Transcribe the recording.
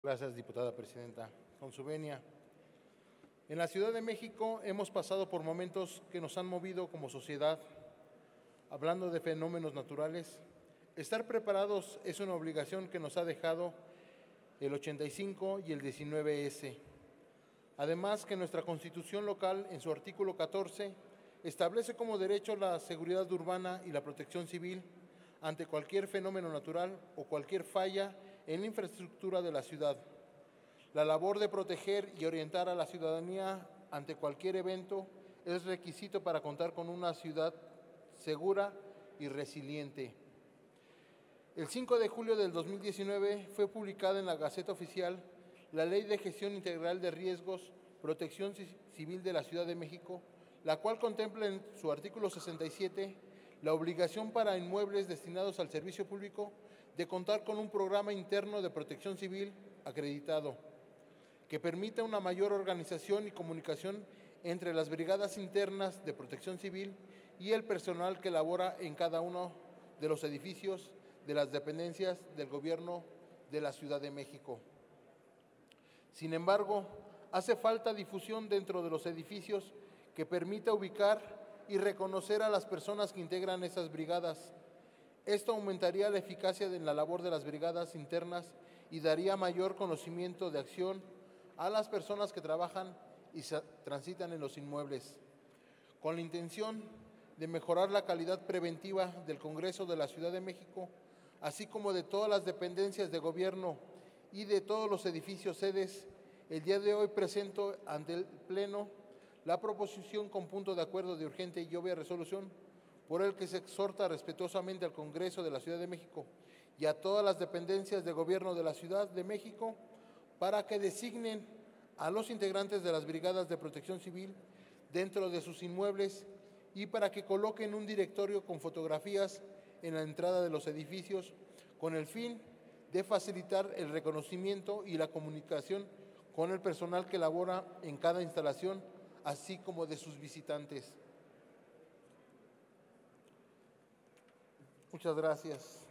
Gracias, diputada presidenta. Con su venia. En la Ciudad de México hemos pasado por momentos que nos han movido como sociedad. Hablando de fenómenos naturales, estar preparados es una obligación que nos ha dejado el 85 y el 19S. Además que nuestra Constitución local, en su artículo 14, establece como derecho la seguridad urbana y la protección civil ante cualquier fenómeno natural o cualquier falla en la infraestructura de la ciudad. La labor de proteger y orientar a la ciudadanía ante cualquier evento es requisito para contar con una ciudad segura y resiliente. El 5 de julio del 2019 fue publicada en la Gaceta Oficial la Ley de Gestión Integral de Riesgos, Protección Civil de la Ciudad de México, la cual contempla en su artículo 67 la obligación para inmuebles destinados al servicio público de contar con un programa interno de protección civil acreditado, que permita una mayor organización y comunicación entre las brigadas internas de protección civil y el personal que labora en cada uno de los edificios de las dependencias del Gobierno de la Ciudad de México. Sin embargo, hace falta difusión dentro de los edificios que permita ubicar y reconocer a las personas que integran esas brigadas. Esto aumentaría la eficacia en la labor de las brigadas internas y daría mayor conocimiento de acción a las personas que trabajan y transitan en los inmuebles. Con la intención de mejorar la calidad preventiva del Congreso de la Ciudad de México, así como de todas las dependencias de gobierno y de todos los edificios sedes, el día de hoy presento ante el Pleno la proposición con punto de acuerdo de urgente y obvia resolución, por el que se exhorta respetuosamente al Congreso de la Ciudad de México y a todas las dependencias de gobierno de la Ciudad de México para que designen a los integrantes de las brigadas de protección civil dentro de sus inmuebles y para que coloquen un directorio con fotografías en la entrada de los edificios con el fin de facilitar el reconocimiento y la comunicación con el personal que labora en cada instalación, así como de sus visitantes. Muchas gracias.